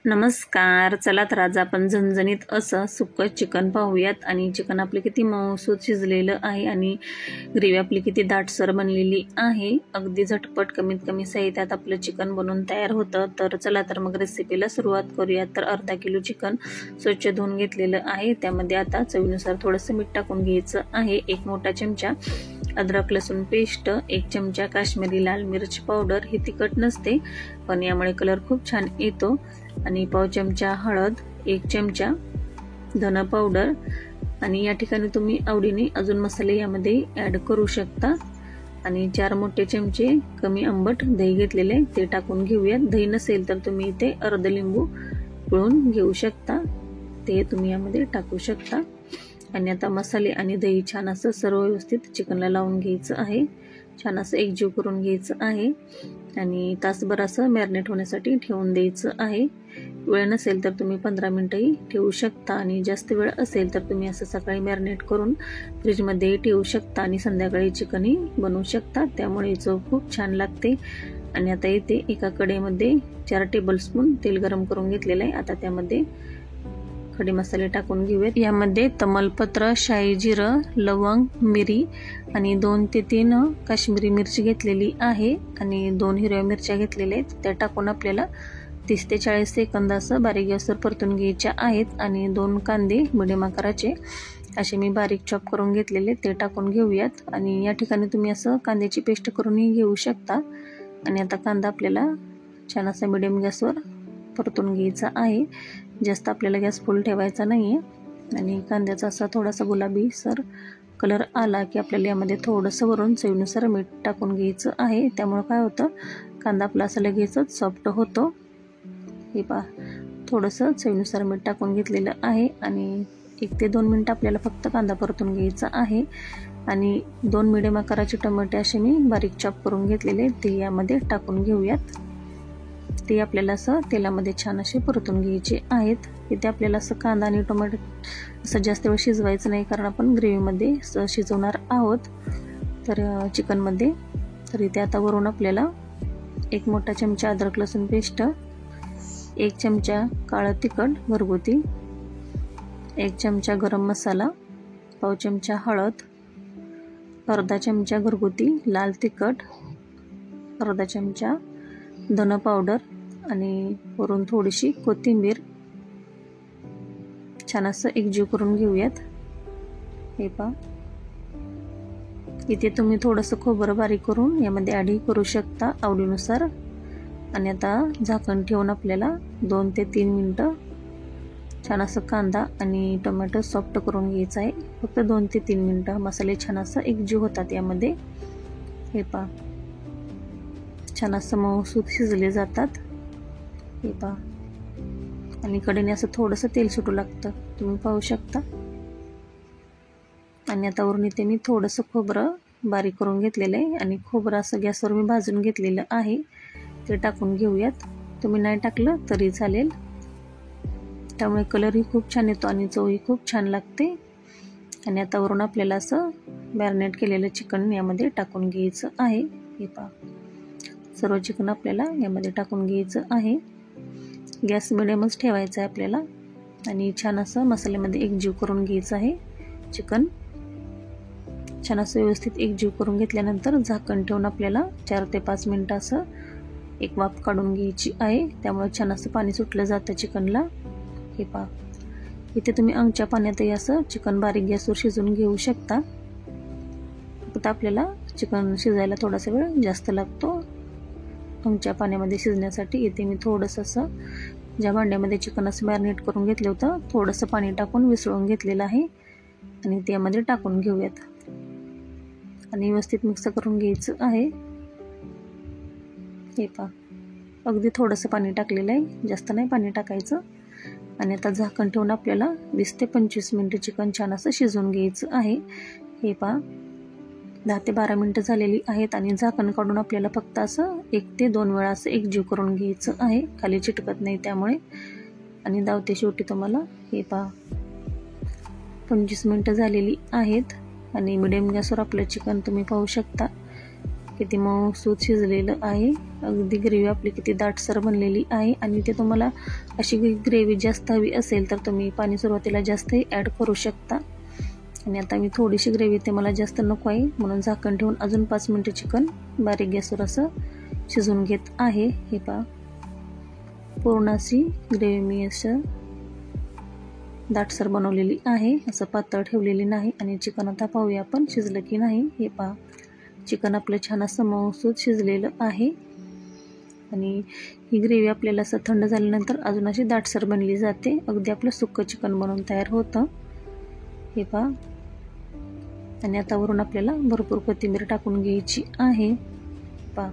नमस्कार. चला तर आज आपण झणझणीत असं सुक्कं चिकन पाहूयात. आणि चिकन आपले किती मऊसूत शिजलेलं आहे आणि ग्रेव्ही आपली किती दाटसर बनलेली आहे. अगदी झटपट कमीत कमी साहित्यात आपलं चिकन बनवून तयार होतं. तर चला तर मग रेसिपीला सुरुवात करूयात. तर अर्धा किलो चिकन स्वच्छ धुवून घेतलेलं आहे. त्यामध्ये आता चवीनुसार थोडंसं मीठ टाकून घ्यायचं आहे. 1 मोठा चमचा अद्रक लसूण पेस्ट, 1 चमचा काश्मीरी लाल मिरच पावडर. ही तिखट नसते पण यामुळे कलर खूप छान येतो. आणि पाव चमचा हळद, 1 चमचा धना पावडर. आणि या ठिकाणी तुम्ही आवडीने अजून मसाले यामध्ये ॲड करू शकता. आणि 4 मोठे चमचे कमी आंबट दही घेतलेले ते टाकून घेऊयात. दही नसेल तर तुम्ही इथे अर्ध लिंबू पिळून घेऊ शकता, ते तुम्ही यामध्ये टाकू शकता. आणि आता मसाले आणि दही छान असं सर्व व्यवस्थित चिकनला लावून घ्यायचं आहे. छान असं एकजीव करून घ्यायचं आहे आणि तासभर असं मॅरिनेट होण्यासाठी ठेवून द्यायचं आहे. वेळ नसेल तर तुम्ही 15 मिनिटंही ठेवू शकता. आणि जास्त वेळ असेल तर तुम्ही असं सकाळी मॅरिनेट करून फ्रीजमध्ये ठेवू शकता आणि संध्याकाळी चिकनही बनवू शकता. त्यामुळे चव खूप छान लागते. आणि आता इथे एका कढईमध्ये 4 टेबलस्पून तेल गरम करून घेतलेलं आहे. आता त्यामध्ये खडे मसाले टाकून घेऊयात. यामध्ये तमालपत्र, शाही जिरं, लवंग, मिरी आणि 2 ते 3 काश्मीरी मिरची घेतलेली आहे आणि 2 हिरव्या मिरच्या घेतलेल्या आहेत. त्या टाकून आपल्याला 30 ते 40 सेकंद असं बारीक गॅसवर परतून घ्यायच्या आहेत. आणि 2 कांदे मिडियम आकाराचे असे मी बारीक चॉप करून घेतलेले ते टाकून घेऊयात. आणि या ठिकाणी तुम्ही असं कांद्याची पेस्ट करूनही घेऊ शकता. आणि आता कांदा आपल्याला छान असा मिडियम गॅसवर परतून घ्यायचा आहे. जास्त आपल्याला गॅस फुल ठेवायचा नाही आहे. आणि कांद्याचा असा थोडासा गुलाबी सर कलर आला की आपल्याला यामध्ये थोडंसं वरून चवीनुसार मीठ टाकून घ्यायचं आहे. त्यामुळे काय होतं, कांदा आपला असं लगेचच सॉफ्ट होतो. हे पहा, थोडंसं चवीनुसार मीठ टाकून घेतलेलं आहे. आणि 1 ते 2 मिनिटं आपल्याला फक्त कांदा परतून घ्यायचा आहे. आणि 2 मिडियम आकाराचे टमाटे असे मी बारीक चॉप करून घेतलेले ते यामध्ये टाकून घेऊयात. ते आपल्याला असं तेलामध्ये छान असे परतून घ्यायचे आहेत. इथे आपल्याला असं कांदा आणि टोमॅटो असं जास्त वेळ शिजवायचं नाही, कारण आपण ग्रेव्हीमध्ये शिजवणार आहोत तर चिकनमध्ये. तर इथे आता वरून आपल्याला 1 मोठा चमचा अद्रक लसूण पेस्ट, 1 चमचा काळं तिखट घरगुती, 1 चमचा गरम मसाला, पाव चमचा हळद, अर्धा चमचा घरगुती लाल तिखट, अर्धा चमचा धना पावडर आणि वरून थोडीशी कोथिंबीर छान असं एकजीव करून घेऊयात. हे पहा, इथे तुम्ही थोडंसं खोबरं बारीक करून यामध्ये ॲडही करू शकता आवडीनुसार. आणि आता झाकण ठेवून आपल्याला 2 ते 3 मिनिटं छान असं कांदा आणि टोमॅटो सॉफ्ट करून घ्यायचं आहे. फक्त 2 ते 3 मिनिटं मसाले छान असं एकजीव होतात यामध्ये. हे पहा, छान असं मऊसूत शिजले जातात. हे पहा, आणि कडेने असं थोडंसं तेल सुटू लागतं, तुम्ही पाहू शकता. आणि आता वरून इथे मी थोडंसं खोबरं बारीक करून घेतलेलं आहे आणि खोबरं असं गॅसवर मी भाजून घेतलेलं आहे, ते टाकून घेऊयात. तुम्ही नाही टाकलं तरी चालेल, त्यामुळे कलरही खूप छान येतो आणि चवही खूप छान लागते. आणि आता वरून आपल्याला असं मॅरिनेट केलेलं चिकन यामध्ये टाकून घ्यायचं आहे. हे पहा, सर्व चिकन आपल्याला यामध्ये टाकून घ्यायचं आहे. गॅस मिडियमच ठेवायचा आहे आपल्याला. आणि छान असं मसाल्यामध्ये एकजीव करून घ्यायचं आहे चिकन. छान असं व्यवस्थित एकजीव करून घेतल्यानंतर झाकण ठेवून आपल्याला 4 ते 5 मिनिटं असं एक वाफ काढून घ्यायची आहे. त्यामुळे छान असं पाणी सुटलं जातं चिकनला. हे पहा, इथे तुम्ही अंगच्या पाण्यातही असं चिकन बारीक गॅसवर शिजवून घेऊ शकता. फक्त आपल्याला चिकन शिजायला थोडासा वेळ जास्त लागतो अंगच्या पाण्यामध्ये शिजण्यासाठी. इथे मी थोडंसं असं ज्या भांड्यामध्ये चिकन असं मॅरिनेट करून घेतलं होतं थोडंसं पाणी टाकून विसळून घेतलेलं आहे. आणि त्यामध्ये टाकून घेऊयात आणि व्यवस्थित मिक्स करून घ्यायचं आहे. हे पहा, अगदी थोडंसं पाणी टाकलेलं आहे, जास्त नाही पाणी टाकायचं. आणि आता झाकण ठेवून आपल्याला 20 ते 25 मिनिटं चिकन छान असं शिजवून घ्यायचं आहे. हे पहा, 10 ते 12 मिनिटं झालेली आहेत. आणि झाकण काढून आपल्याला फक्त असं 1 ते 2 वेळा असं एकजीव करून घ्यायचं आहे, खाली चिटकत नाही त्यामुळे. आणि दावते शेवटी तुम्हाला. हे पहा, 25 मिनिटं झालेली आहेत आणि मिडियम गॅसवर आपलं चिकन तुम्ही पाहू शकता किती मऊसूत शिजलेलं आहे. अगदी ग्रेव्ही आपली किती दाटसर बनलेली आहे. आणि ते तुम्हाला अशी ग्रेव्ही जास्त हवी असेल तर तुम्ही पाणी सुरुवातीला जास्तही ॲड करू शकता. आणि आता मी थोडीशी ग्रेव्ही ते मला जास्त नको आहे म्हणून झाकण ठेवून अजून 5 मिनिटं चिकन बारीक गॅसवर असं शिजवून घेत आहे. हे पहा, पूर्ण अशी ग्रेव्ही मी असं दाटसर बनवलेली आहे, असं पातळ ठेवलेली नाही. आणि चिकन आता पाहूया आपण शिजलं की नाही. हे पहा, चिकन आपलं छान असं मऊसूत शिजलेलं आहे. आणि ही ग्रेव्ही आपल्याला असं थंड झाल्यानंतर अजून अशी दाटसर बनली जाते. अगदी आपलं सुक्कं चिकन बनवून तयार होतं. हे पहा, आणि आता वरून आपल्याला भरपूर कोथिंबीर टाकून घ्यायची आहे. पहा,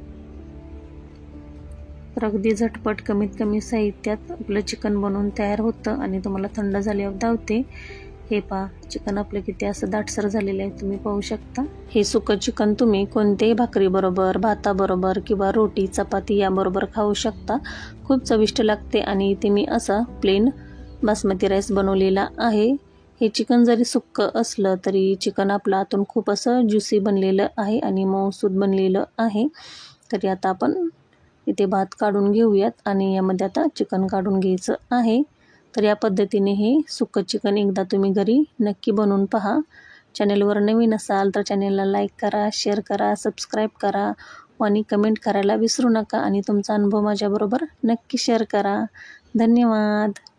तर अगदी झटपट कमीत कमी साहित्यात आपलं चिकन बनवून तयार होतं आणि तुम्हाला थंड झाल्यावर धावते. हे पहा, चिकन आपलं किती असं दाटसर झालेलं आहे, तुम्ही पाहू शकता. हे सुकं चिकन तुम्ही कोणत्याही भाकरीबरोबर, भाताबरोबर किंवा रोटी चपाती याबरोबर खाऊ शकता. खूप चविष्ट लागते. आणि इथे मी असा प्लेन बासमती राईस बनवलेला आहे. हे चिकन जरी सुक्कं असलं तरी चिकन आपलं आतून खूप असं ज्युसी बनलेलं आहे आणि मऊसूत बनलेलं आहे. तरी आता आपण इथे भात काढून घेऊयात आणि यामध्ये आता चिकन काढून घ्यायचं आहे. तर या पद्धतीने हे सुक्कं चिकन एकदा तुम्ही घरी नक्की बनवून पहा. चॅनेलवर नवीन असाल तर चॅनेलला लाईक करा, शेअर करा, सबस्क्राईब करा आणि कमेंट करायला विसरू नका. आणि तुमचा अनुभव माझ्याबरोबर नक्की शेअर करा. धन्यवाद.